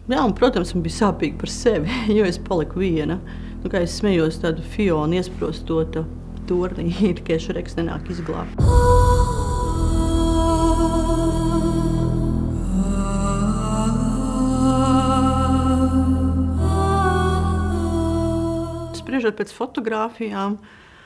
Jā, un, protams, man bija sāpīgi par sevi, jo es paliku viena. Nu, kā es smējos tādu Fionu iesprostota tornī, tikai Šreks nenāk izglābt. Spriežot pēc fotogrāfijām,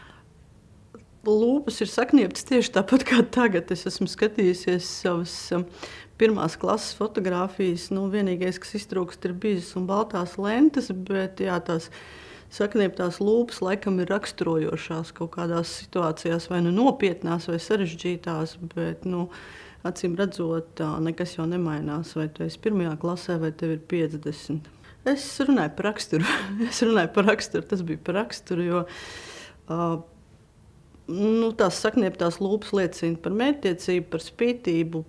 lūpas ir saknieptas tieši tāpat kā tagad. Es esmu skatījusies savas pirmās klases fotogrāfijas. Nu, vienīgais, kas iztrūkst, ir bīzes un baltās lentes, bet jā, tās saknieptās lūpas laikam ir raksturojošās kaut kādās situācijās, vai nu nopietnās, vai sarežģītās, bet, nu, acīm redzot, nekas jau nemainās, vai tu esi pirmajā klasē, vai tev ir 50. Es runāju par raksturu. Tas bija par raksturu, jo tās saknieptās lūpas liecina par mērķtiecību, par spītību,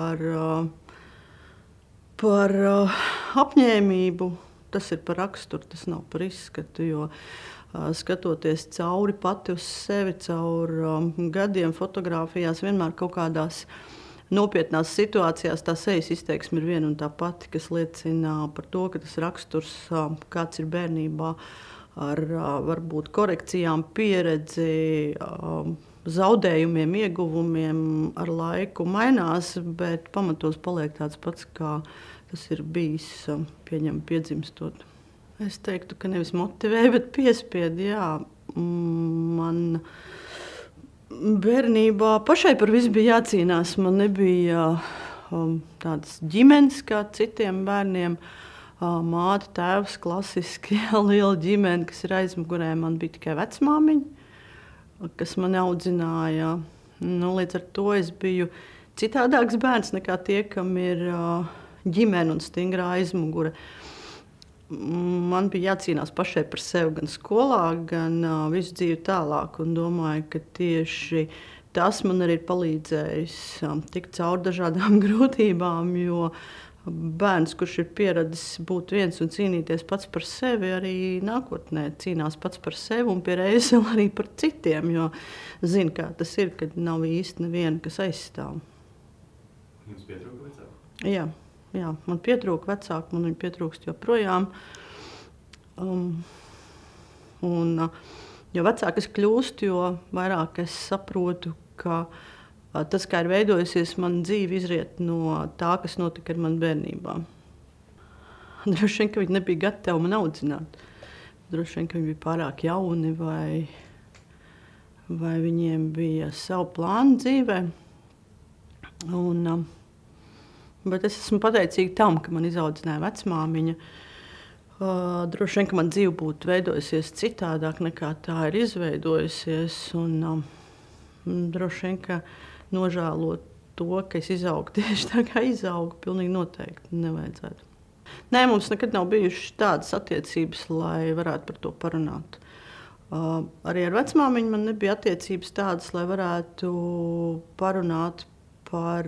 par apņēmību. Tas ir par raksturu, tas nav par izskatu, jo skatoties cauri pati uz sevi, cauri gadiem fotogrāfijās, vienmēr kaut kādās nopietnās situācijās tā sejas izteiksme ir viena un tā pati, kas liecina par to, ka tas raksturs, kāds ir bērnībā, ar varbūt korekcijām, pieredzi, zaudējumiem, ieguvumiem ar laiku mainās, bet pamatos paliek tāds pats, kā tas ir bijis, piedzimstot. Es teiktu, ka nevis motivēja, bet piespieda, jā. Man bērnībā pašai par visu bija jācīnās. Man nebija tādas ģimenes kā citiem bērniem. Māte, tēvs, klasiski liela ģimene, kas ir aizmugurē. Man bija tikai vecmāmiņa, kas mani audzināja. Nu, līdz ar to es biju citādāks bērns nekā tie, kam ir ģimene un stingrā aizmugure. Man bija jācīnās pašai par sevi gan skolā, gan visu dzīvi tālāk. Un domāju, ka tieši tas man arī ir palīdzējis tikt cauri dažādām grūtībām, jo bērns, kurš ir pieradis būt viens un cīnīties pats par sevi, arī nākotnē cīnās pats par sevi un pie reizes vēl arī par citiem, jo zina, kā tas ir, kad nav īsti neviena, kas aizstāv. Jums pietrūka vecāki? Jā, man pietrūka vecāki, man viņi pietrūkst joprojām. Jo vecāk es kļūstu, jo vairāk es saprotu, ka tas, kā ir veidojusies mana dzīve, izriet no tā, kas notika ar mani bērnībā. Droši vien, ka viņi nebija gatavi man audzināt. Droši vien, ka viņi bija pārāk jauni vai viņiem bija savu plānu dzīvē. Bet es esmu pateicīga tam, ka man izaudzināja vecmāmiņa. Droši vien, ka man dzīve būtu veidojusies citādāk nekā tā ir izveidojusies. Droši vien, ka nožēlot to, ka es izaugu tieši tā, kā izaugu, pilnīgi noteikti nevajadzētu. Nē, mums nekad nav bijušas tādas attiecības, lai varētu par to parunāt. Arī ar vecmāmiņu man nebija attiecības tādas, lai varētu parunāt par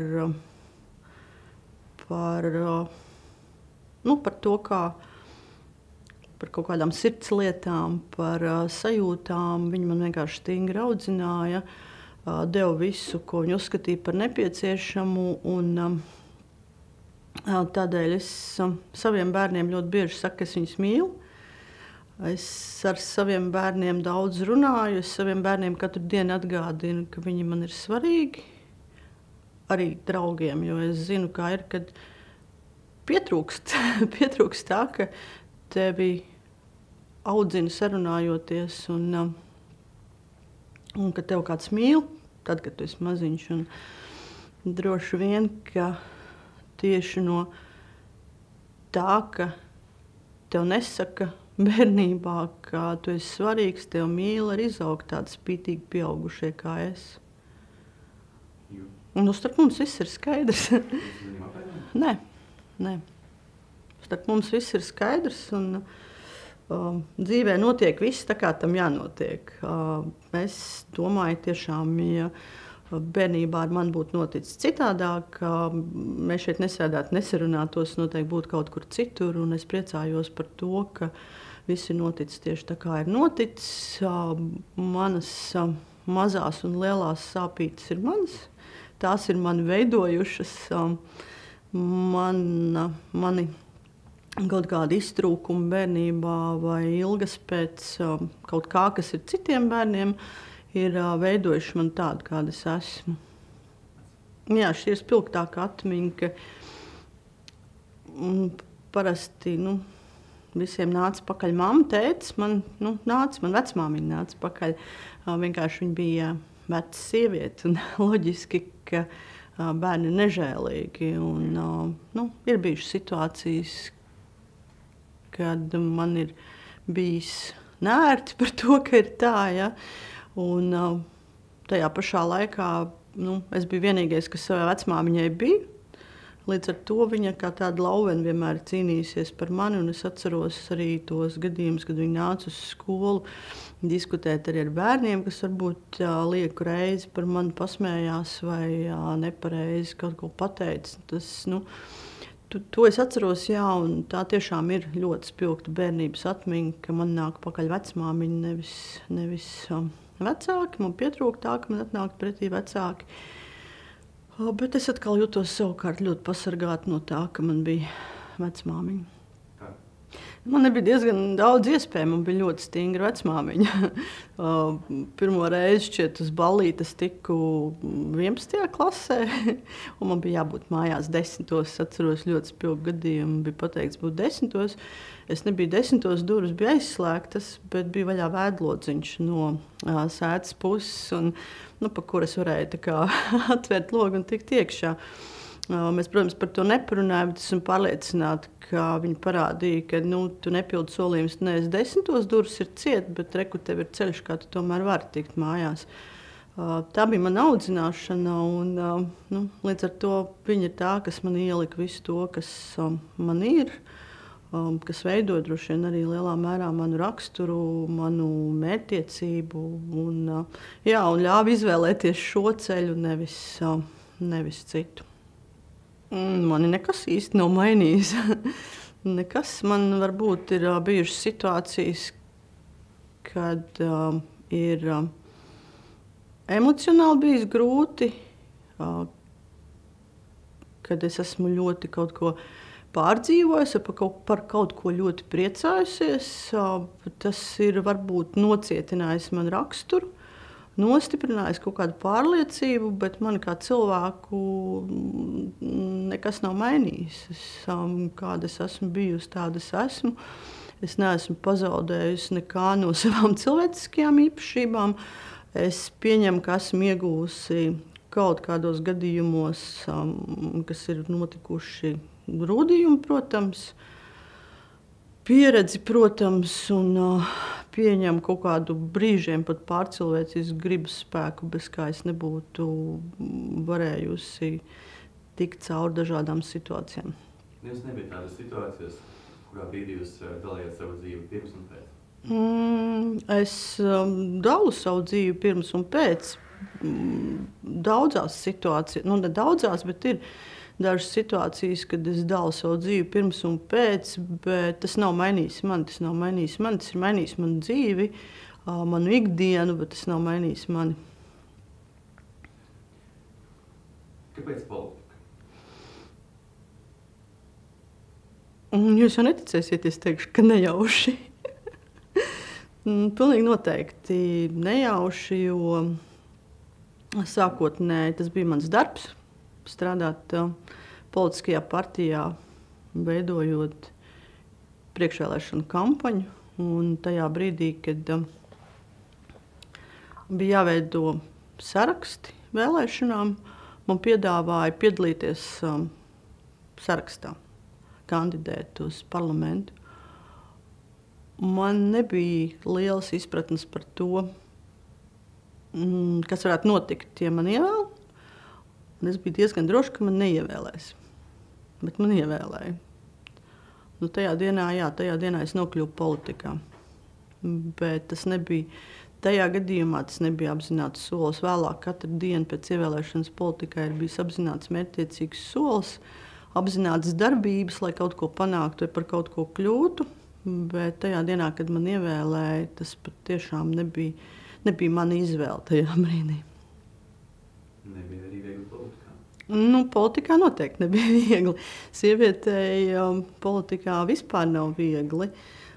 to, kā par kaut kādām sirds lietām, par sajūtām. Viņi man vienkārši stingri audzināja, deva visu, ko viņi uzskatīja par nepieciešamu. Tādēļ es saviem bērniem ļoti bieži saku, ka es viņus mīlu. Es ar saviem bērniem daudz runāju, es saviem bērniem katru dienu atgādinu, ka viņi man ir svarīgi. Arī draugiem, jo es zinu, kā ir, kad pietrūkst tā, ka tevi audzina sarunājoties un ka tev kāds mīl, tad, kad tu esi maziņš. Un droši vien, ka tieši no tā, ka tev nesaka bērnībā, ka tu esi svarīgs, tev mīl, arī izaug tādi spītīgi pieaugušie kā es. Un starp mums viss ir skaidrs. Nē. Starp mums viss ir skaidrs un dzīvē notiek viss tā, kā tam jānotiek. Es domāju tiešām, ja bērnībā ar mani būtu noticis citādāk, mēs šeit nesēdētu, nesarunātos, noteikti būtu kaut kur citur, un es priecājos par to, ka viss ir noticis tieši tā, kā ir noticis. Manas mazās un lielās sāpītes ir manas. Tās ir mani veidojušas, mani kaut kāda iztrūkuma bērnībā vai ilgas pēc kaut kā, kas ir citiem bērniem, ir veidojuši man tādu, kāda es esmu. Jā, šī ir spilgtāka atmiņa, ka parasti visiem nāca pakaļ mamma, tētis, man vecmāmiņa nāca pakaļ. Vienkārši viņa bija veca sieviete un loģiski, ka bērni ir nežēlīgi. Un, ir bijušas situācijas, kad man ir bijis nērti par to, ka ir tā, ja? Un tajā pašā laikā es biju vienīgais, kas savai vecmāmiņai bija. Līdz ar to viņa kā tāda lauvena vienmēr cīnījusies par mani, un es atceros arī tos gadījumus, kad viņa nāca uz skolu diskutēt arī ar bērniem, kas varbūt lieku reizi par mani pasmējās vai nepareizi kaut ko pateica. To es atceros, jā, un tā tiešām ir ļoti spilgta bērnības atmiņa, ka man nāk pakaļ vecmāmiņa, nevis vecāki. Man pietrūka tā, ka man atnāk pretī vecāki. Bet es atkal jutos savukārt ļoti pasargāta no tā, ka man bija vecmāmiņa. Man nebija diezgan daudz iespēju, man bija ļoti stingra vecmāmiņa. Pirmo reizi šķiet uz ballītes tiku 11. klasē, un man bija jābūt mājās 10. Es atceros ļoti spilgu gadījumu, bija pateikts būt 10. Es nebiju 10. durvis, bija aizslēgtas, bet bija vaļā vēdlodziņš no sētas puses, un, pa kur es varēju tā kā atvērt logu un tikt iekšā. Mēs, protams, par to neparunājam, bet esmu pārliecināta, ka viņi parādīja, ka tu nepildi solījumus, tu neesi 10. durvis ir ciet, bet reku tev ir ceļš, kā tu tomēr vari tikt mājās. Tā bija mana audzināšana, un līdz ar to viņa ir tā, kas man ielika visu to, kas man ir, kas veidoja droši vien arī lielā mērā manu raksturu, manu mērķtiecību, un ļāva izvēlēties šo ceļu, nevis citu. Mani nekas īsti nav mainījis. Nekas. Man varbūt ir bijušas situācijas, kad ir emocionāli bijis grūti, kad es esmu ļoti kaut ko pārdzīvojusi, par kaut ko ļoti priecājusies. Tas ir varbūt nocietinājis man raksturu, nostiprinājis kaut kādu pārliecību, bet man kā cilvēku nekas nav mainījis. Kāda es esmu bijusi, tāda es esmu. Es neesmu pazaudējusi nekā no savām cilvēciskajām īpašībām. Es pieņemu, ka esmu iegūsi kaut kādos gadījumos, kas ir notikuši grūdījumi, protams, pieredzi, protams, un pieņem kaut kādu brīžiem pat pārcilvēcisku gribas spēku, bez kā es nebūtu varējusi tikt cauri dažādām situācijām. Jums nebija tādas situācijas, kurā brīdī jūs dalījāt savu dzīvi pirms un pēc? Es dalu savu dzīvi pirms un pēc. Daudzās situācijās, ne daudzās, bet ir dažas situācijas, kad es dalu savu dzīvi pirms un pēc, bet tas nav mainījis mani. Tas ir mainījis manu dzīvi, manu ikdienu, bet tas nav mainījis mani. Kāpēc politika? Jūs jau neticēsiet, es teikšu, ka nejauši. Pilnīgi noteikti nejauši, jo sākotnēji tas bija mans darbs. Strādāt politiskajā partijā, veidojot priekšvēlēšanu kampaņu. Un tajā brīdī, kad bija jāveido saraksti vēlēšanām, man piedāvāja piedalīties sarakstā, kandidēt uz parlamentu. Man nebija lielas izpratnes par to, kas varētu notikt, ja man ievēl. Es biju diezgan droši, ka man neievēlēs, bet man ievēlēja. Tajā dienā es nokļuvu politikā, bet tas nebija, tajā gadījumā tas nebija apzināts solis. Vēlāk katru dienu pēc ievēlēšanas politikā ir bijis apzināts mērķtiecīgs solis, apzināts darbības, lai kaut ko panāktu vai par kaut ko kļūtu, bet tajā dienā, kad man ievēlēja, tas pat tiešām nebija mana izvēle tajā brīdī. Nebija arī viegli politikā? Politikā noteikti nebija viegli. Sievietei politikā vispār nav viegli.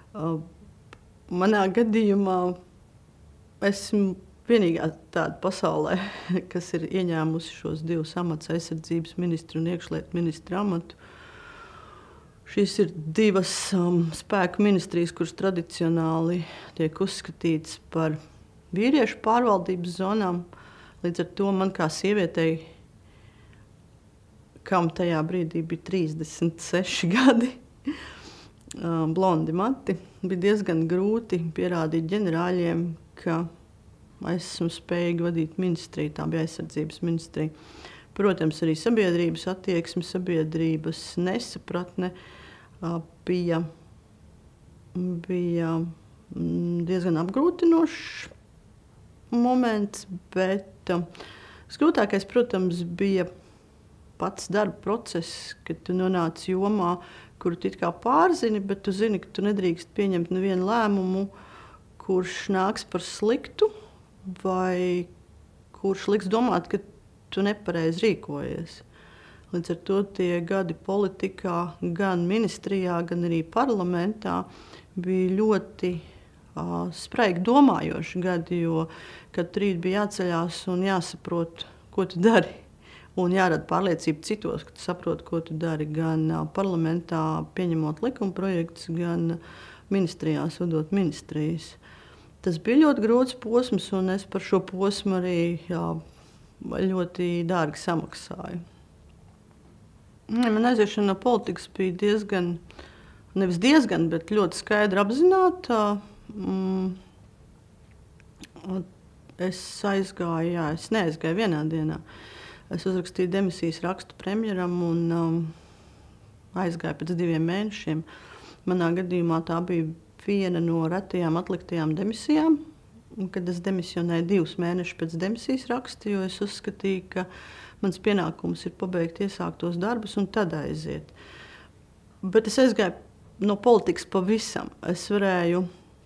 Manā gadījumā esmu vienīgā tāda pasaulē, kas ir ieņēmusi šos divus amatus, aizsardzības ministru un iekšlietu ministru amatu. Šīs ir divas spēku ministrijas, kuras tradicionāli tiek uzskatītas par vīriešu pārvaldības zonām. Līdz ar to man kā sievietei, kam tajā brīdī bija 36 gadi, blondi mati, bija diezgan grūti pierādīt ģenerāļiem, ka esmu spējīga vadīt ministriju, tā bija aizsardzības ministrija. Protams, arī sabiedrības attieksme, sabiedrības nesapratne bija diezgan apgrūtinošs moments, bet grūtākais, protams, bija pats darba process, kad tu nonāc jomā, kuru tu it kā pārzini, bet tu zini, ka tu nedrīkst pieņemt nevienu lēmumu, kurš nāks par sliktu, vai kurš liks domāt, ka tu nepareizi rīkojies. Līdz ar to tie gadi politikā, gan ministrijā, gan arī parlamentā bija ļoti spraigi domājoši gadi, jo kad rīt bija jāceļās un jāsaprot, ko tu dari. Un jārada pārliecība citos, ka tu saproti, ko tu dari gan parlamentā, pieņemot likuma projektus, gan ministrijās, vadot ministrijas. Tas bija ļoti grūts posms, un es par šo posmu arī ļoti dārgi samaksāju. Man aiziešana no politikas bija bet ļoti skaidri apzināta. Es neaizgāju vienā dienā. Es uzrakstīju demisijas rakstu premjeram un aizgāju pēc 2 mēnešiem. Manā gadījumā tā bija viena no retajām atliktajām demisijām, kad es demisionēju 2 mēnešus pēc demisijas raksta, jo es uzskatīju, ka mans pienākums ir pabeigt iesāktos darbus un tad aiziet. Bet es aizgāju no politikas pavisam. Es varēju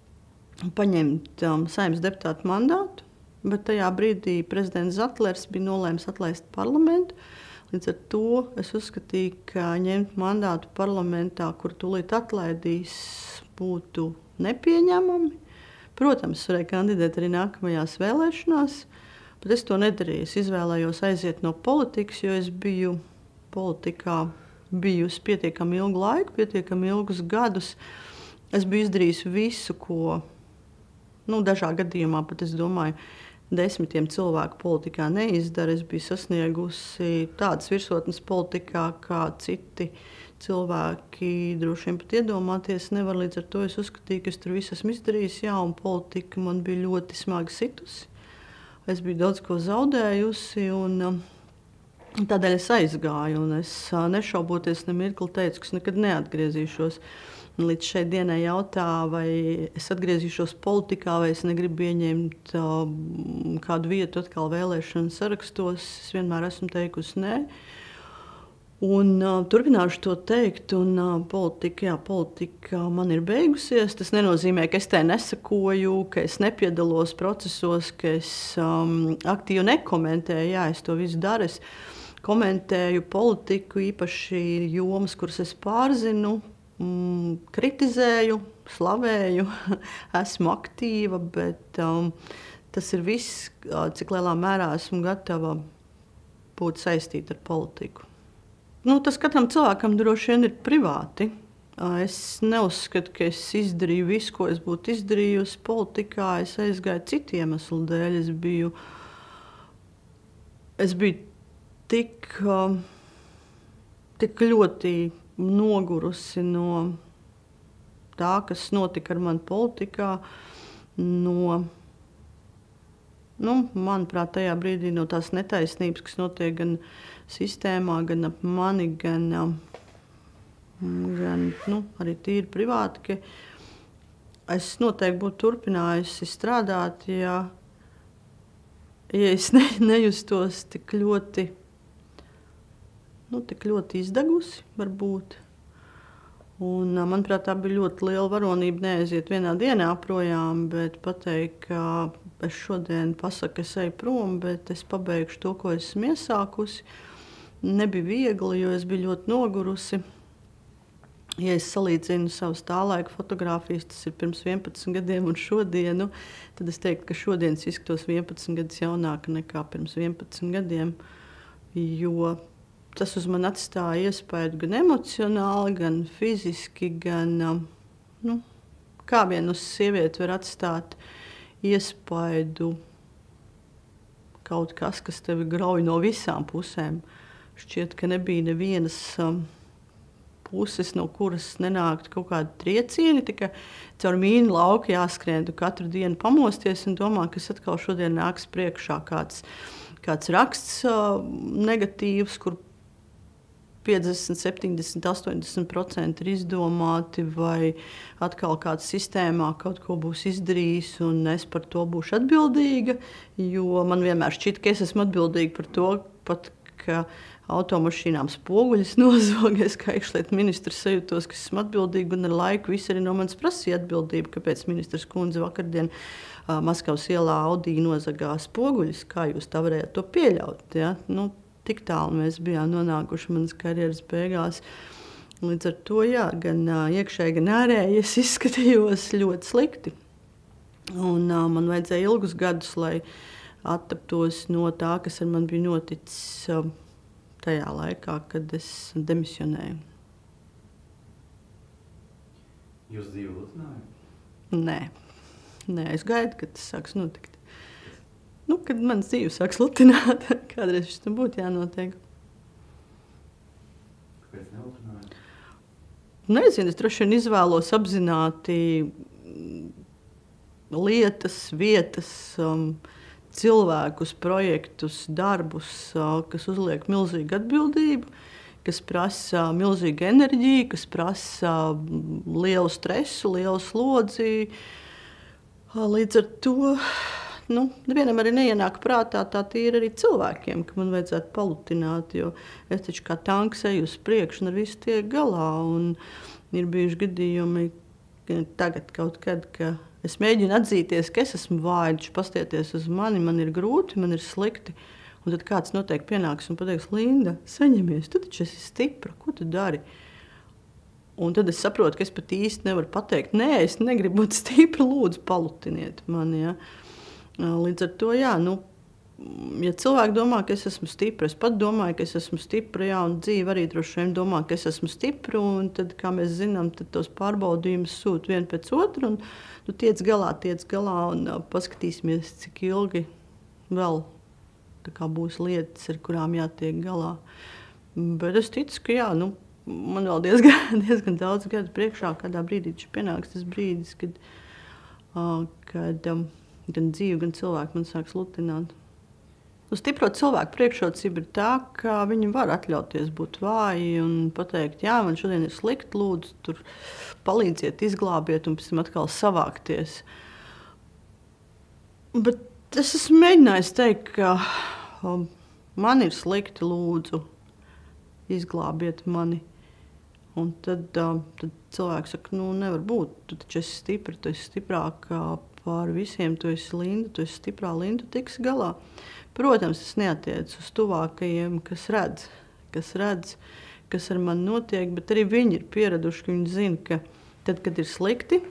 paņemt Saeimas deputāta mandātu, bet tajā brīdī prezidents Zatlers bija nolēmis atlaist parlamentu. Līdz ar to es uzskatīju, ka ņemt mandātu parlamentā, kur tūlīt atlaidīs, būtu nepieņemami. Protams, varēja kandidēt arī nākamajās vēlēšanās, bet es to nedarīju. Es izvēlējos aiziet no politikas, jo es biju politikā bijusi pietiekami ilgu laiku, pietiekami ilgus gadus. Es biju izdarījusi visu, ko, dažā gadījumā pat es domāju, 10 cilvēku politikā neizdara. Es biju sasniegusi tādas virsotnes politikā, kā citi cilvēki droši vien pat iedomāties nevar. Līdz ar to es uzskatīju, ka es tur visu esmu izdarījusi, un politika man bija ļoti smagi situsi. Es biju daudz ko zaudējusi, un tādēļ es aizgāju, un es nešauboties nemirkli teicu, ka es nekad neatgriezīšos. Līdz šai dienai jautā, vai es atgriezīšos politikā, vai es negribu ieņemt kādu vietu atkal vēlēšanu sarakstos. Es vienmēr esmu teikusi nē. Un turpināšu to teikt, un politika man ir beigusies. Tas nenozīmē, ka es tai nesakoju, ka es nepiedalos procesos, ka es aktīvi nekomentēju. Jā, es to visu daru. Es komentēju politiku, īpaši jomas, kuras es pārzinu, kritizēju, slavēju, esmu aktīva, bet tas ir viss, cik lielā mērā esmu gatava būt saistīta ar politiku. Tas katram cilvēkam droši vien ir privāti. Es neuzskatu, ka es izdarīju visu, ko es būtu izdarījusi politikā. Es aizgāju citu iemeslu dēļ. Es biju tik ļoti nogurusi no tā, kas notika ar mani politikā, manuprāt, tajā brīdī no tās netaisnības, kas notiek gan sistēmā, gan ap mani, gan arī tīri privāti, ka es noteikti būtu turpinājusi strādāt, ja es nejustos tik ļoti izdegusi, varbūt. Un, manuprāt, tā bija ļoti liela varonība neaiziet vienā dienā projām, bet pateikt, ka es šodien pasaku, es eju prom, bet es pabeigšu to, ko esmu iesākusi. nebija viegli, jo es biju ļoti nogurusi. Ja es salīdzinu savas tā laika fotogrāfijas, tas ir pirms 11 gadiem un šodienu, tad es teiktu, ka šodien es izskatos 11 gadus jaunāka nekā pirms 11 gadiem, jo tas uz mani atstāja iespēju gan emocionāli, gan fiziski, gan kā vien uz sievieti var atstāt iespaidu kaut kas, kas tevi grauj no visām pusēm. Šķiet, ka nebija nevienas puses, no kuras nenāktu kaut kādi triecieni, tikai caur mīnu lauku jāskrien, tu katru dienu pamosties un domā, ka atkal šodien nāks priekšā kāds raksts negatīvs, kur 50, 70, 80% ir izdomāti, vai atkal kāds sistēmā kaut ko būs izdarījis, un es par to būšu atbildīga, jo man vienmēr šķiet, ka es esmu atbildīga par to, pat ka automašīnām spoguļus nozogies, kā iekšlietu ministrs sajūtos, ka esmu atbildīga, un ar laiku visi arī no manis prasīja atbildību, kāpēc ministrs kundze vakardien Maskavas ielā Audī nozagā spoguļus, kā jūs tā varējāt to pieļaut, ja? Tik tālu mēs bijām nonākuši manas karjeras beigās. Līdz ar to, jā, gan iekšēji, gan ārēji es izskatījos ļoti slikti. Un man vajadzēja ilgus gadus, lai attaptos no tā, kas ar mani bija noticis tajā laikā, kad es demisionēju. Jūs dzīvi lutināja? Nē, es gaidu, kad tas sāks notikt. Kad mans dzīve sāks lutināt, kādreiz šis tam būtu jānotiek. Kāpēc nelutināja? Nezinu, es droši vien izvēlos apzināti lietas, vietas, cilvēkus, projektus, darbus, kas uzliek milzīgu atbildību, kas prasa milzīgu enerģiju, kas prasa lielu stresu, lielu slodzi. Līdz ar to nevienam arī neienāk prātā tā tīri arī cilvēkiem, ka man vajadzētu palutināt, jo es taču kā tanks eju uz priekšu un ar visu tiek galā. Un ir bijuši gadījumi tagad kaut kad, ka es mēģinu atzīties, ka es esmu vāja, taču pastieties uz mani, man ir grūti, man ir slikti. Un tad kāds noteikti pienāks un pateiks, Linda, saņemies, tu taču esi stipra, ko tu dari? Un tad es saprotu, ka es pat īsti nevaru pateikt, nē, es negribu būt stipra, lūdzu, palutiniet mani, ja. Līdz ar to, jā, ja cilvēki domā, ka es esmu stipra, es pat domāju, ka es esmu stipra, jā, un dzīve arī droši vien domā, ka es esmu stipra, un tad, kā mēs zinām, tad tos pārbaudījumus sūta vienu pēc otru, un tiec galā, un paskatīsimies, cik ilgi vēl tā kā būs lietas, ar kurām jātiek galā. Bet es ticu, ka jā, man vēl diezgan daudz gadu priekšā, kādā brīdī pienāks tas brīdis, kad gan dzīve, gan cilvēki man sāks lutināt. Stipro cilvēku priekšrocība ir tā, ka viņi var atļauties būt vāji un pateikt, jā, man šodien ir slikti, lūdzu, tur palīdziet, izglābiet un pēc tam atkal savākties. Bet es esmu mēģinājis teikt, ka man ir slikti, lūdzu, izglābiet mani. Un tad cilvēks saka, nevar būt, tu taču esi stipra, tu esi stiprāka pār visiem, tu esi Linda, tu esi stiprā Linda, tu tiksi galā. Protams, es neatiecu uz tuvākajiem, kas redz, kas ar mani notiek, bet arī viņi ir pieraduši, ka viņi zina, ka tad, kad ir slikti,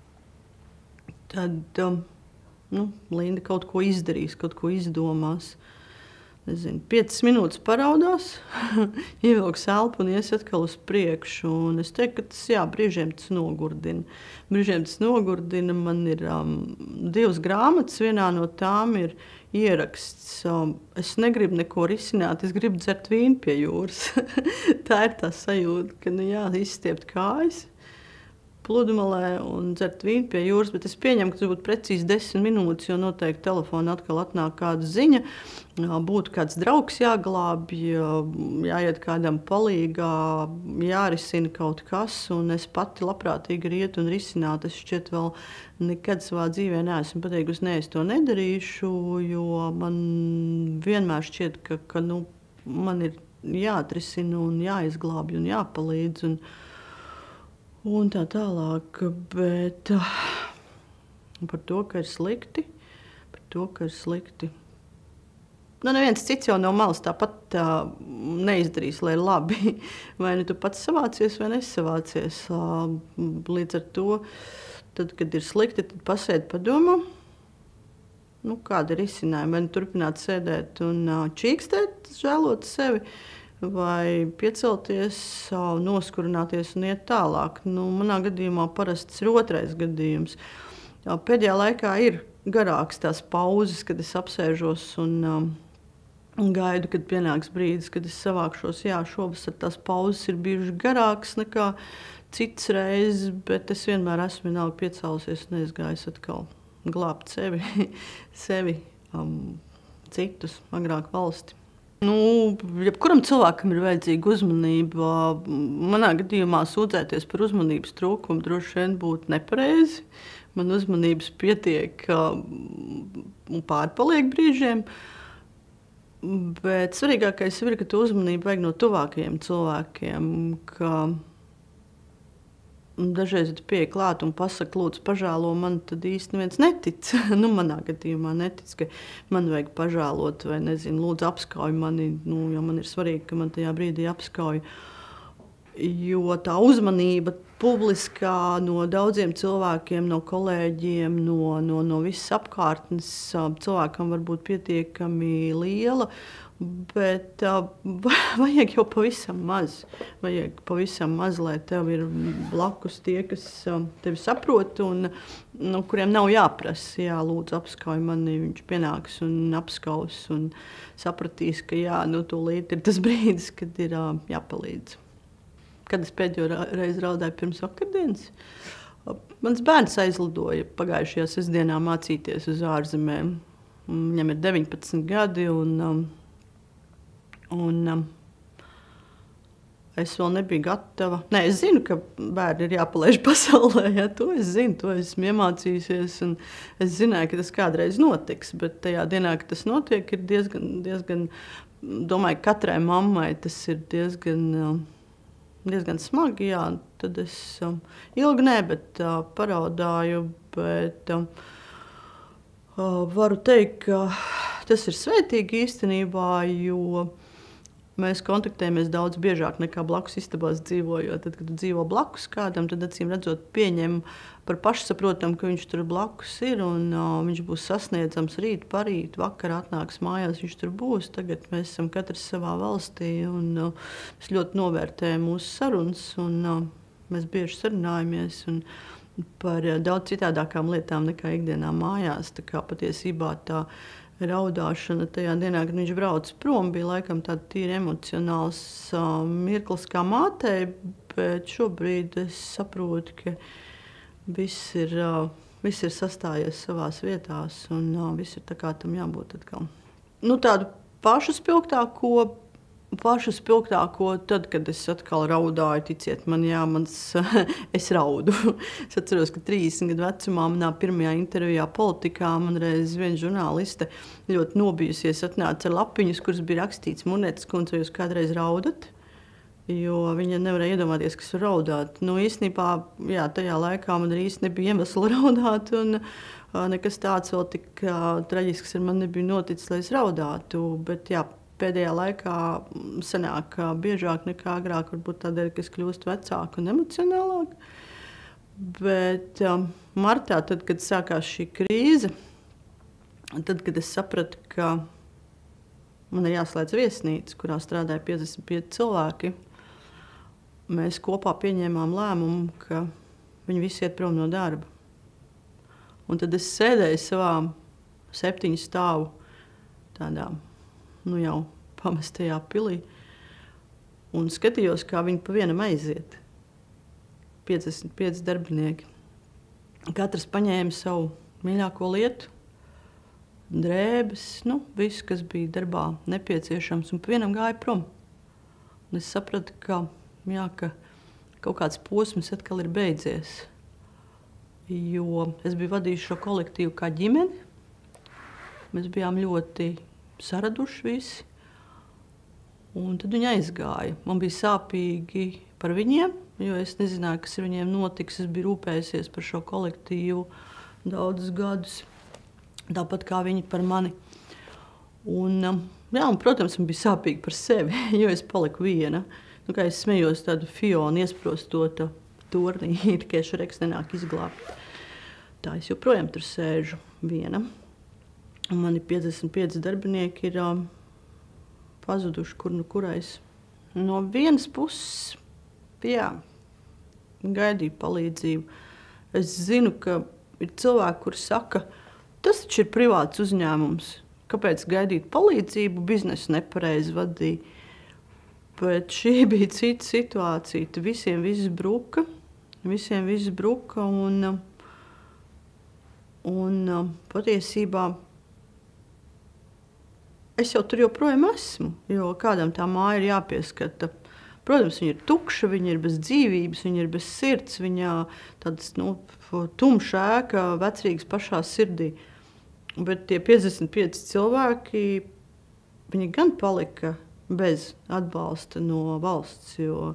tad Linda kaut ko izdarīs, kaut ko izdomās. Nezinu, 5 minūtes paraudās, ievilks elpu un ies atkal uz priekšu. Un es teiktu, ka tas, jā, brīžiem tas nogurdina. Man ir 2 grāmatas, vienā no tām ir ieraksts. Es negribu neko risināt, es gribu dzert vīnu pie jūras. Tā ir tā sajūta, ka, izstiept kājas pludmalē un dzert vīnu pie jūras, bet es pieņemu, ka tas būtu precīzi 10 minūtes, jo noteikti telefonā atkal atnāk kāda ziņa, būtu kāds draugs jāglābj, jāiet kādam palīgā, jārisina kaut kas, un es pati labprātīgi arī iet un risināt. Es šķiet vēl nekad savā dzīvē neesmu pateikusi, nē, es to nedarīšu, jo man vienmēr šķiet, ka man ir jāatrisina un jāizglābj un jāpalīdz, un tā tālāk, bet par to, ka ir slikti, neviens cits jau no malas tāpat neizdarīs, lai ir labi. Vai nu tu pats savācies vai nesavācies. Līdz ar to, tad, kad ir slikti, tad pasēdi padomā, kāda ir izcinājuma. Vai nu turpināt sēdēt un čīkstēt, žēlot sevi, vai piecelties, noskurināties un iet tālāk. Manā gadījumā parasti ir otrais gadījums. Pēdējā laikā ir garāks tās pauzes, kad es apsēžos un gaidu, kad pienāks brīdis, kad es savākšos. Jā, šovasar tās pauzes ir bijušas garākas nekā citas reizes, bet es vienmēr esmu vienalga piecēlusies un aizgājis atkal glābt sevi, citus, agrāk valsti. Jebkuram cilvēkam ir vajadzīga uzmanība. Manā gadījumā sūdzēties par uzmanības trūkumu droši vien būtu nepareizi. Man uzmanības pietiek un pārpaliek brīžiem. Bet svarīgākais ir, ka tu uzmanību vajag no tuvākajiem cilvēkiem. Dažreiz tu pieeji klāt un pasaki, lūdzu, pažēlo mani, tad īsti neviens netic. Manā gadījumā netic, ka man vajag pažēlot vai, nezinu, lūdzu, apskauj mani, jo man ir svarīgi, ka man tajā brīdī apskauj. Jo tā uzmanība publiskā no daudziem cilvēkiem, no kolēģiem, no visas apkārtnes cilvēkam var būt pietiekami liela, bet vajag jau pavisam maz. Vajag pavisam maz, lai tev ir blakus tie, kas tevi saprot un kuriem nav jāprasa. Jā, lūdzu, apskauj mani, viņš pienāks un apskaus un sapratīs, ka jā, tūlīt ir tas brīdis, kad ir jāpalīdz. Kad es pēdējo reizi raudāju pirms vakardienas, mans bērns aizlidoja pagājušajā sestdienā mācīties uz ārzemēm. Viņam ir 19 gadi un es vēl nebiju gatava. Nē, es zinu, ka bērni ir jāpalaiž pasaulē, jā, to es zinu, to esmu iemācījusies, un es zināju, ka tas kādreiz notiks, bet tajā dienā, kad tas notiek, ir diezgan, domāju, katrai mammai tas ir diezgan smagi, jā, tad es ilgi bet paraudāju, bet varu teikt, ka tas ir svētīgi īstenībā, jo mēs kontaktējamies daudz biežāk nekā blakus istabās dzīvojot. Tad, kad tu dzīvo blakus kādam, tad acīm redzot pieņem par pašsaprotam, ka viņš tur blakus ir un viņš būs sasniedzams rīt, parīt, vakarā atnāks mājās, viņš tur būs. Tagad mēs esam katrs savā valstī un es ļoti novērtēju mūsu sarunas un mēs bieži sarunājamies un par daudz citādākām lietām nekā ikdienā mājās. Tā kā patiesībā tā raudāšana tajā dienā, kad viņš brauc prom, bija laikam tāda tīri emocionāls mirklis kā mātei, bet šobrīd es saprotu, ka viss ir sastājies savās vietās un viss ir tā kā tam jābūt atkal. Tādu pašu spilgtāko tad, kad es atkal raudāju, ticiet man, jā, es raudu. Es atceros, ka 30 gadu vecumā manā pirmajā intervijā politikā man reiz viena žurnāliste ļoti nobijusies atnāca ar lapiņus, kuras bija rakstīts Munetes kundze, vai jūs kādreiz raudat? Jo viņa nevarēja iedomāties, kas var raudāt. Īstenībā, jā, tajā laikā man arī īsti nebija iemesla raudāt un nekas tāds vēl tik traģisks ar mani nebija noticis, lai es raudātu, bet jā, pēdējā laikā sanāk biežāk nekā agrāk, varbūt tādēļ, ka es kļūstu vecāka un emocionālāk. Bet martā, tad, kad sākās šī krīze, tad, kad es sapratu, ka man ir jāslēdz viesnīca, kurā strādāja 55 cilvēki, mēs kopā pieņēmām lēmumu, ka viņi visi iet prom no darba. Un tad es sēdēju savā 7 stāvu tādā jau pamestajā pilī un skatījos, kā viņi pa vienam aiziet. 55 darbinieki. Katrs paņēma savu mīļāko lietu, drēbes, visu, kas bija darbā nepieciešams, un pa vienam gāja prom. Un es sapratu, ka kaut kāds posms atkal ir beidzies. Jo es biju vadījuši šo kolektīvu kā ģimeni. Mēs bijām ļoti saraduši visi, un tad viņi aizgāja. Man bija sāpīgi par viņiem, jo es nezināju, kas ar viņiem notiks. Es biju rūpējusies par šo kolektīvu daudzus gadus, tāpat kā viņi par mani. Un, protams, man bija sāpīgi par sevi, jo es paliku viena. Nu, kā es smējos tādu Fionu iesprostota tornī, tikai Šreks nenāk izglābt. Tā es joprojām tur sēžu viena. Un mani 55 darbinieki ir pazuduši, kur nu kurais. No vienas puses, jā, gaidīju palīdzību. Es zinu, ka ir cilvēki, kuri saka, tas taču ir privāts uzņēmums. Kāpēc gaidīt palīdzību, biznesu nepareizi vadīja? Bet šī bija cita situācija. Te visiem viss bruka. Un patiesībā es jau tur joprojām esmu, jo kādam tā māja ir jāpieskata. Protams, viņa ir tukša, viņa ir bez dzīvības, viņa ir bez sirds, viņa tādas tumša ēka, vecrīgas pašā sirdī. Bet tie 55 cilvēki, viņi gan palika bez atbalsta no valsts, jo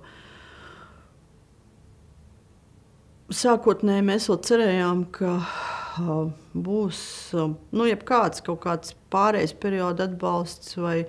sākotnēji mēs vēl cerējām, ka būs jebkāds kaut kāds pārējais perioda atbalsts vai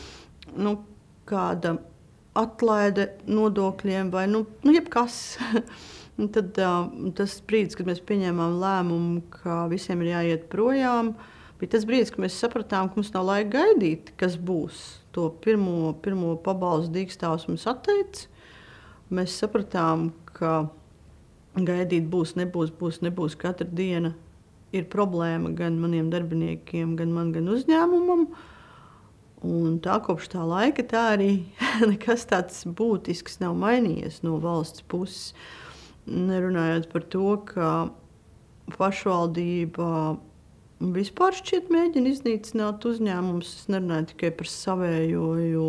kāda atlaide nodokļiem vai jebkas. Tad tas brīdis, kad mēs pieņēmām lēmumu, ka visiem ir jāiet projām, bija tas brīdis, kad mēs sapratām, ka mums nav laika gaidīt, kas būs. To pirmo pabalstu dīkstāvs mums atteica. Mēs sapratām, ka gaidīt būs, nebūs katra diena. Ir problēma gan maniem darbiniekiem, gan man, gan uzņēmumam. Un tā kopš tā laika tā arī nekas tāds būtisks nav mainījies no valsts puses. Nerunājot par to, ka pašvaldība vispār šķiet mēģina iznīcināt uzņēmumus. Es nerunāju tikai par savējo, jo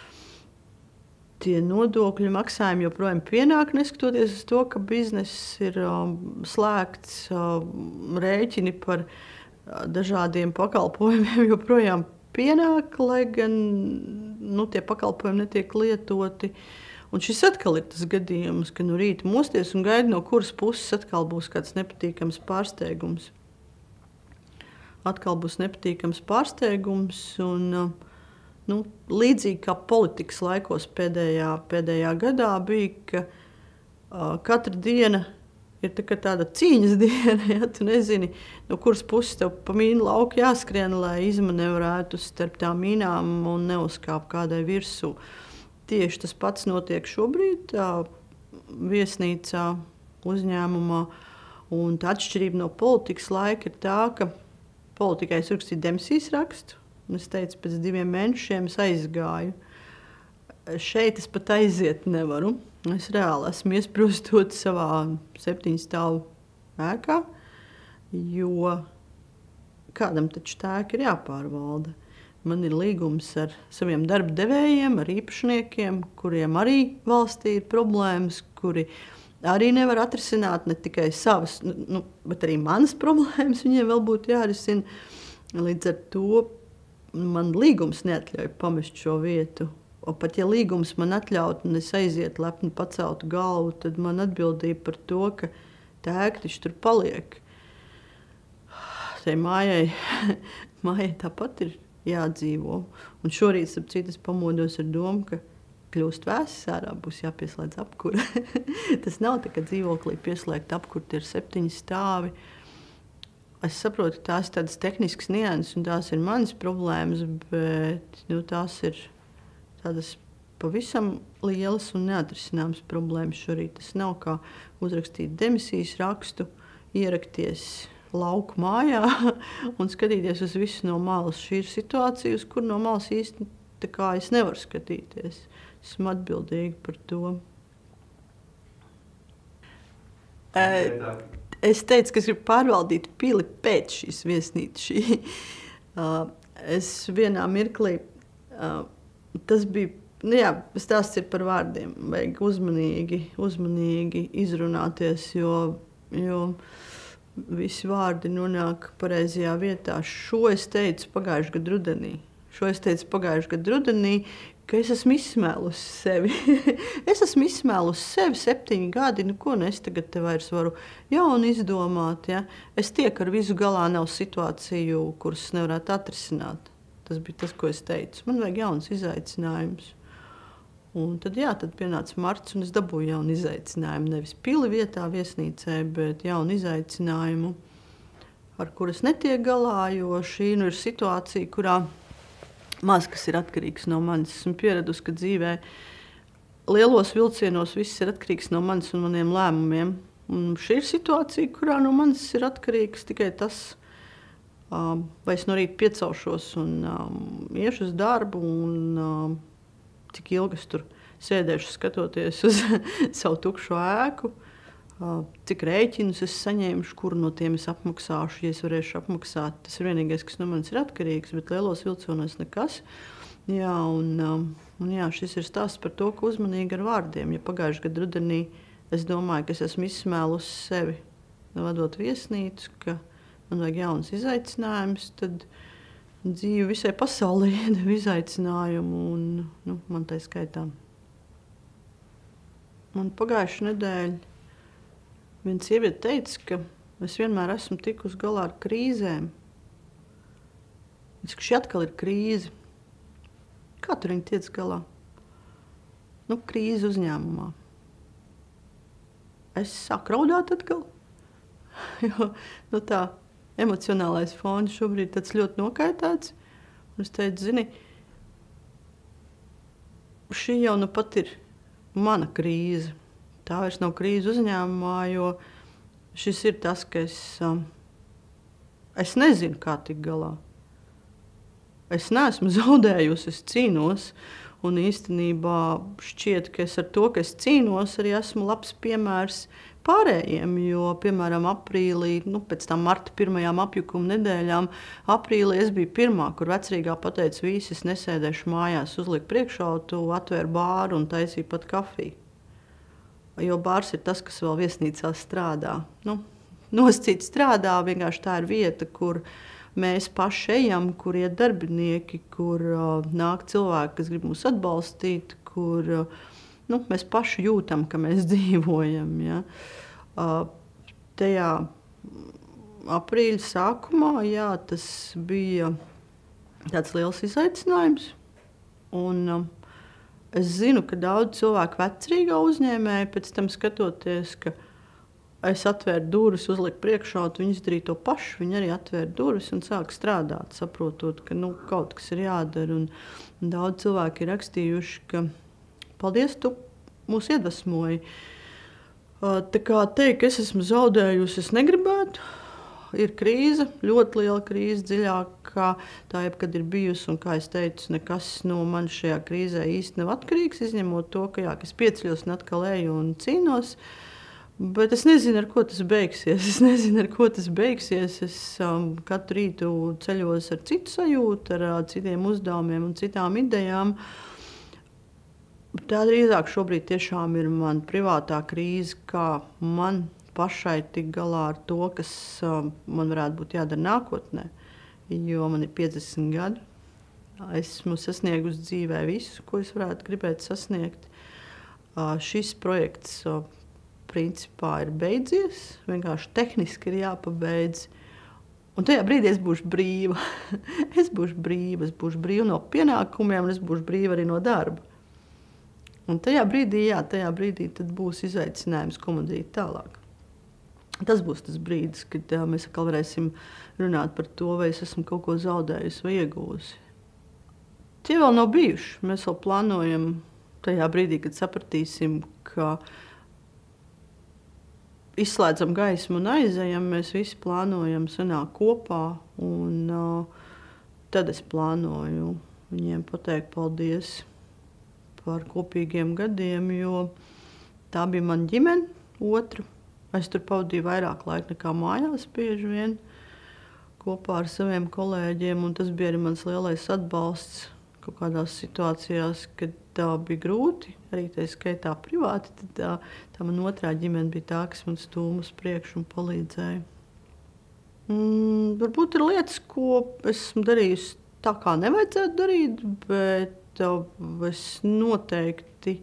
tie nodokļu maksājumi joprojām pienāk, neskatoties uz to, ka bizness ir slēgts, rēķini par dažādiem pakalpojumiem joprojām pienāk, lai gan tie pakalpojumi netiek lietoti. Un šis atkal ir tas gadījums, ka no rīta mosties un gaida, no kuras puses atkal būs kāds nepatīkams pārsteigums. Un līdzīgi kā politikas laikos pēdējā gadā bija, ka katra diena ir tāda cīņas diena, ja tu nezini, no kuras puses tev pa mīnu lauku jāskrien, lai izmanevrētu starp tām mīnām un neuzkāp kādai virsū. Tieši tas pats notiek šobrīd viesnīcā, uzņēmumā, un tā atšķirība no politikas laika ir tā, ka politikai es rakstīju demisijas rakstu. Un es teicu, pēc 2 mēnešiem es aizgāju. Šeit es pat aiziet nevaru. Es reāli esmu iesprostot savā 7 stāvu ēkā, jo kādam taču tā ēka ir jāpārvalda. Man ir līgums ar saviem darba devējiem, ar īpašniekiem, kuriem arī valstī ir problēmas, kuri arī nevar atrisināt ne tikai savas, bet arī manas problēmas viņiem vēl būtu jārisina. Līdz ar to man līgums neatļauj pamest šo vietu. Un pat ja līgums man atļautu un es aizietu lepni paceltu galvu, tad man atbildība par to, ka tā ēka taču tur paliek. Tai mājai tāpat ir jādzīvo. Un šorīt, starp citu, es pamodos ar domu, ka kļūst vēsis ārā, būs jāpieslēdz apkura. Tas nav tā, ka dzīvoklī pieslēgt apkurt ir 7 stāvi. Es saprotu, ka tās ir tādas tehniskas nianses un tās ir manas problēmas, bet tās ir tādas pavisam lielas un neatrisināmas problēmas šorīt. Tas nav kā uzrakstīt demisijas rakstu, ierakties lauku mājā un skatīties uz visu no malas. Šī ir situācija, uz kur no malas īsti tā kā es nevaru skatīties. Esmu atbildīga par to. Es teicu, ka es gribu pārvaldīt pili pēc šīs viesnīcas. Es vienā mirklī, tas bija, stāsts ir par vārdiem, vajag uzmanīgi izrunāties, jo visi vārdi nonāk pareizajā vietā. Šo es teicu pagājušajā gada rudenī, ka es esmu izsmēlusi sevi. Es esmu izsmēlusi sevi 7 gadi, ko es tagad te vairs varu jaunu izdomāt. Ja? Es tieku ar visu galā, nav situāciju, kuras nevarētu atrisināt. Tas bija tas, ko es teicu. Man vajag jauns izaicinājums. Un tad, jā, tad pienāca marts, un es dabūju jaunu izaicinājumu. Nevis pili vietā viesnīcē, bet jaunu izaicinājumu, ar kuras netiek galā, jo šī ir situācija, kurā maz kas ir atkarīgs no manis. Esmu pieradusi, ka dzīvē lielos vilcienos viss ir atkarīgs no manis un maniem lēmumiem. Un šī ir situācija, kurā no manis ir atkarīgs tikai tas, vai es no rīta piecelšos un iešu uz darbu, un cik ilgi es tur sēdēšu skatoties uz savu tukšo ēku, cik rēķinus es saņēmušu, kuru no tiem es apmaksāšu, ja es varēšu apmaksāt. Tas ir vienīgais, kas no manis ir atkarīgs, bet lielos vilcienos nekas. Jā, un jā, šis ir stāsts par to, ka uzmanīgi ar vārdiem. Ja pagājušajā gadu rudenī es domāju, ka es esmu izsmēlusi sevi, vadot viesnīcu, ka man vajag jauns izaicinājums, tad dzīve visai pasaulē iedeva izaicinājumu, un man tai skaitā. Man pagājušā nedēļa viena sieviete teica, ka es vienmēr esmu tikusi galā ar krīzēm. Šī atkal ir krīze. Kā tur viņi tiec galā? Krīze uzņēmumā. Es sāku raudāt atkal, jo tā emocionālais fons šobrīd tāds ļoti nokaitēts. Un es teicu, zini, šī jau nu pat ir mana krīze. Tā vairs nav krīze uzņēmumā, jo šis ir tas, ka es nezinu, kā tikt galā. Es neesmu zaudējusi, es cīnos. Un īstenībā šķiet, ka es ar to, ka es cīnos, arī esmu labs piemērs pārējiem, jo, piemēram, aprīlī, pēc tam marta pirmajām apjukuma nedēļām, aprīlī es biju pirmā, kur vecrīgā pateica, visi, es nesēdēšu mājās, uzliku priekšautu, atvēru bāru un taisīju pat kafiju. Jo bārs ir tas, kas vēl viesnīcā strādā. Noscīt strādā, vienkārši tā ir vieta, kur mēs paši ejam, kur iet darbinieki, kur nāk cilvēki, kas grib mūs atbalstīt, kur mēs paši jūtam, ka mēs dzīvojam. Ja. Tajā aprīļa sākumā, jā, tas bija tāds liels izaicinājums. Un es zinu, ka daudz cilvēku vecrīgā uzņēmēji pēc tam skatoties, ka es atvēru durvis, uzliku priekšautu, viņi izdarīja to pašu. Viņi arī atvēra durvis un sāka strādāt, saprotot, ka kaut kas ir jādara. Un daudz cilvēki ir rakstījuši, ka paldies, tu mūs iedvesmoji. Tā kā teikt, ka es esmu zaudējusi, es negribētu. Ir krīze, ļoti liela krīze, dziļākā tā jebkad ir bijusi. Un, kā es teicu, nekas no manis šajā krīzē īsti nav atkarīgs, izņemot to, ka es pieceļos un atkal eju un cīnos. Bet es nezinu, ar ko tas beigsies. Es katru rītu ceļos ar citu sajūtu, ar citiem uzdevumiem un citām idejām. Tā drīzāk šobrīd tiešām ir mana privātā krīze, kā man pašai tik galā ar to, kas man varētu būt jādara nākotnē. Jo man ir 50 gadi. Esmu sasniegusi dzīvē visu, ko es varētu gribēt sasniegt. Šis projekts principā ir beidzies, vienkārši tehniski ir jāpabeidz. Un tajā brīdī es būšu brīva. Es būšu brīva no pienākumiem, un es būšu brīva arī no darba. Un tajā brīdī tad būs izaicinājums komandīt tālāk. Tas būs tas brīdis, kad mēs atkal varēsim runāt par to, vai es esmu kaut ko zaudējusi vai iegūsi. Tie vēl nav bijuši. Mēs vēl plānojam tajā brīdī, kad sapratīsim, ka izslēdzam gaismu un aizejam, mēs visi plānojam sanākt kopā, un tad es plānoju viņiem pateikt paldies par kopīgiem gadiem, jo tā bija mana ģimene, otra. Es tur pavadīju vairāk laika nekā mājās bieži vien kopā ar saviem kolēģiem, un tas bija arī mans lielais atbalsts kaut kādās situācijās, kad tā bija grūti, arī tā skaitā privāti, tad tā man otrā ģimene bija tā, kas man stūma uz priekšu un palīdzēja. Varbūt ir lietas, ko esmu darījusi tā, kā nevajadzētu darīt, bet es noteikti,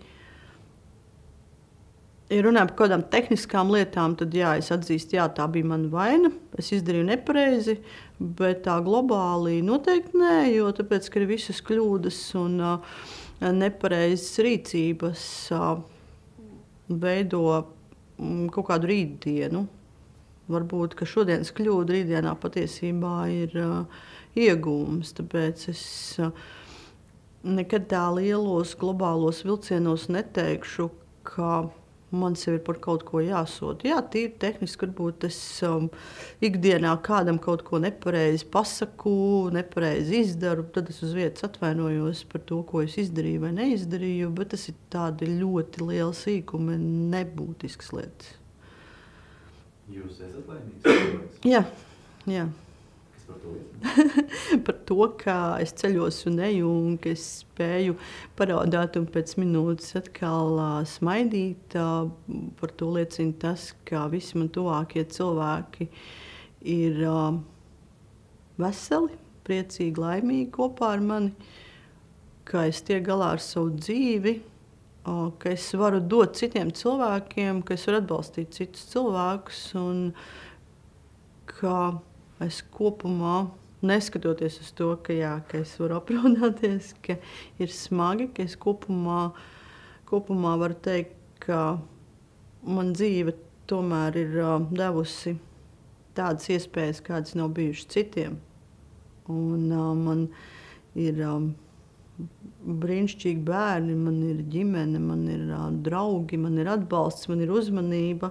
ja runājam par kādām tehniskām lietām, tad jā, es atzīstu, jā, tā bija mana vaina. es izdarīju nepareizi, bet tā globāli noteikti nē, jo tāpēc, ka ir visas kļūdas un nepareizas rīcības veido kaut kādu rītdienu. Varbūt, ka šodienas kļūda rītdienā patiesībā ir iegūms, tāpēc es nekad tā lielos globālos vilcienos neteikšu, ka man sev ir par kaut ko jāsoda. Jā, tīri tehniski varbūt es ikdienā kādam kaut ko nepareizi pasaku, nepareizi izdaru, tad es uz vietas atvainojos par to, ko es izdarīju vai neizdarīju, bet tas ir tādi ļoti lieli sīkumi, nebūtisks lietas. Jūs esat laimīgs cilvēks? Jā, jā. Kas par to liecina? Par to, ka es ceļos un eju un ka es spēju parādāt un pēc minūtes atkal smaidīt. Par to liecina tas, ka visi man tuvākie cilvēki ir veseli, priecīgi, laimīgi kopā ar mani, ka es tiek galā ar savu dzīvi, ka es varu dot citiem cilvēkiem, ka es varu atbalstīt citus cilvēkus un ka es kopumā, neskatoties uz to, ka, jā, ka es varu apraudāties, ka ir smagi, ka es kopumā varu teikt, ka man dzīve tomēr ir devusi tādas iespējas, kādas nav bijušas citiem. Un man ir brīnišķīgi bērni, man ir ģimene, man ir draugi, man ir atbalsts, man ir uzmanība.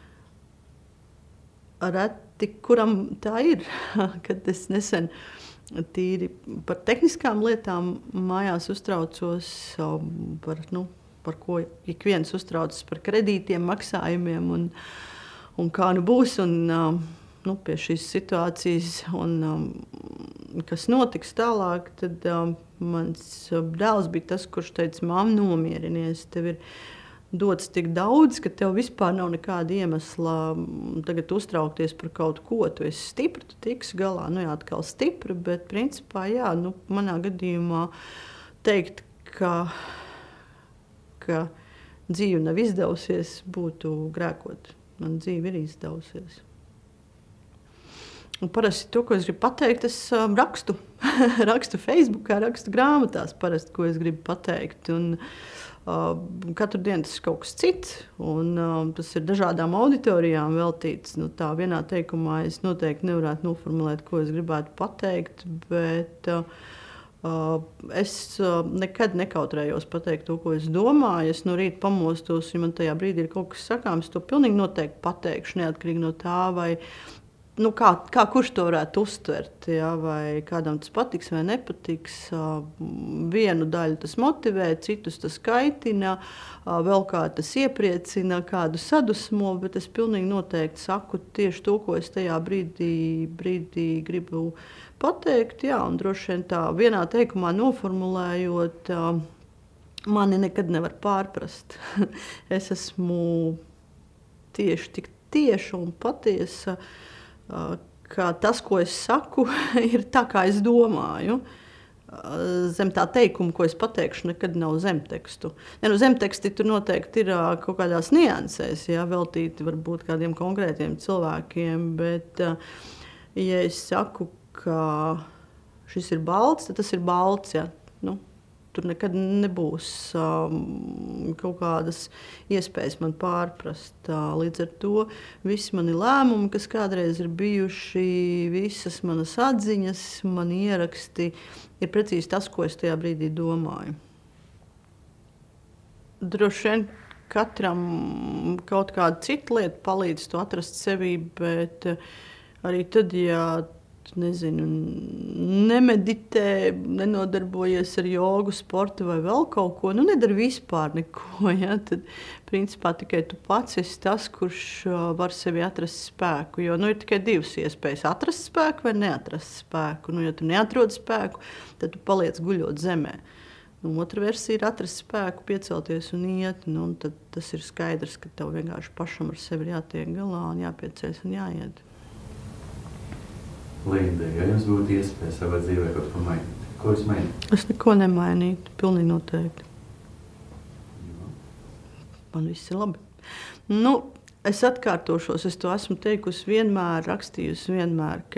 Reti, kuram tā ir, kad es nesen tīri par tehniskām lietām mājās uztraucos, par ko ik viens uztraucas, par kredītiem, maksājumiem un kā nu būs. Pie šīs situācijas un kas notiks tālāk, tad mans dēls bija tas, kurš teica, mamma, nomierinies, tev ir dots tik daudz, ka tev vispār nav nekāda iemesla tagad uztraukties par kaut ko. Tu esi stipra, tu tiksi galā. Jā, atkal stipra, bet principā, jā, manā gadījumā teikt, ka dzīve nav izdevusies, būtu grēkot. Man dzīve ir izdevusies. Un parasti to, ko es gribu pateikt, es rakstu. Rakstu Facebookā, rakstu grāmatās parasti, ko es gribu pateikt. Un katru dienu tas ir kaut kas cits. Un tas ir dažādām auditorijām veltīts. Tā vienā teikumā es noteikti nevarētu noformulēt, ko es gribētu pateikt, bet es nekad nekautrējos pateikt to, ko es domāju. Es no rīta pamostos, ja man tajā brīdī ir kaut kas sakāms, to pilnīgi noteikti pateikšu, neatkarīgi no tā, vai kā kurš to varētu uztvert, ja, vai kādam tas patiks vai nepatiks. Vienu daļu tas motivē, citus tas kaitina, vēl kā tas iepriecina, kādu sadusmo, bet es pilnīgi noteikti saku tieši to, ko es tajā brīdī gribu pateikt. Jā, un droši vien tā vienā teikumā noformulējot, mani nekad nevar pārprast. Es esmu tieši tik tieša un patiesa, ka tas, ko es saku, ir tā, kā es domāju. Zem tā teikuma, ko es pateikšu, nekad nav zemtekstu. Zemteksti tur noteikti ir kaut kādās niansēs, jā, veltīti varbūt kādiem konkrētiem cilvēkiem, bet ja es saku, ka šis ir balts, tad tas ir balts, jā. Tur nekad nebūs kaut kādas iespējas man pārprast. Līdz ar to visi mani lēmumi, kas kādreiz ir bijuši, visas manas atziņas, mani ieraksti, ir precīzi tas, ko es tajā brīdī domāju. Droši vien katram kaut kāda cita lieta palīdz to atrast sevī, bet arī tad, ja nemeditē, nenodarbojies ar jogu, sportu vai vēl kaut ko, nedara vispār neko, ja? Tad principā tikai tu pats esi tas, kurš var sevi atrast spēku, jo ir tikai divas iespējas, atrast spēku vai neatrast spēku. Ja tu neatrod spēku, tad tu paliec guļot zemē. Otra versija ir atrast spēku, piecelties un iet, tad tas ir skaidrs, ka tev vienkārši pašam ar sevi jātiek galā un jāpieceļas un jāiet. Linda, ja jums būtu iespēja savā dzīvē kaut ko mainīt, ko jūs mainītu? Es neko nemainītu, pilnīgi noteikti. Man viss ir labi. Es atkārtošos, es to esmu teikusi vienmēr, rakstījusi vienmēr, ka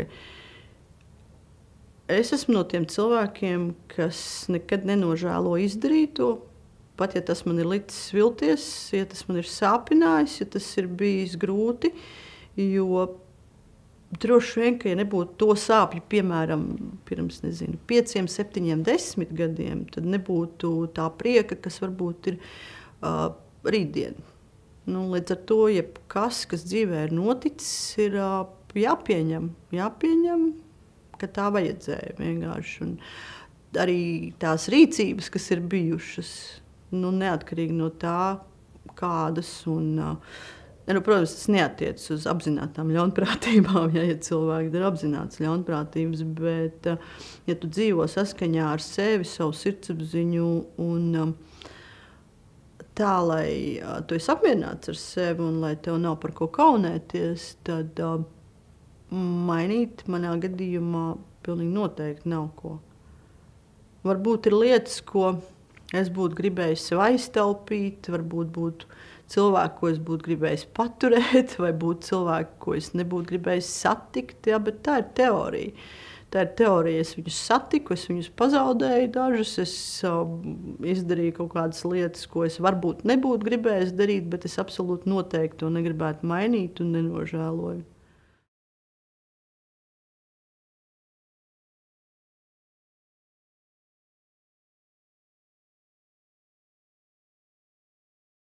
es esmu no tiem cilvēkiem, kas nekad nenožēlo izdarīto, pat ja tas man ir licis vilties, ja tas man ir sāpinājis, ja tas ir bijis grūti, jo droši vien, ka ja nebūtu to sāpju, piemēram, pirms, 5, 7, 10 gadiem, tad nebūtu tā prieka, kas varbūt ir rītdien. Līdz ar to, jebkas, kas dzīvē ir noticis, ir jāpieņem, ka tā vajadzēja vienkārši. Un arī tās rīcības, kas ir bijušas, neatkarīgi no tā, kādas. Protams, tas neatiecas uz apzinātām ļaunprātībām, ja cilvēki dara apzinātas ļaunprātības, bet ja tu dzīvo saskaņā ar sevi, savu sirdsapziņu un tā, lai tu esi apmierināts ar sevi un lai tev nav par ko kaunēties, tad mainīt manā gadījumā pilnīgi noteikti nav ko. Varbūt ir lietas, ko es būtu gribējis sev aiztaupīt, varbūt būtu cilvēki, ko es būtu gribējis paturēt, vai būtu cilvēki, ko es nebūtu gribējis satikt, bet tā ir teorija. Tā ir teorija, es viņus satiku, es viņus pazaudēju dažus, es izdarīju kaut kādas lietas, ko es varbūt nebūtu gribējis darīt, bet es absolūti noteikti to negribētu mainīt un nenožēloju.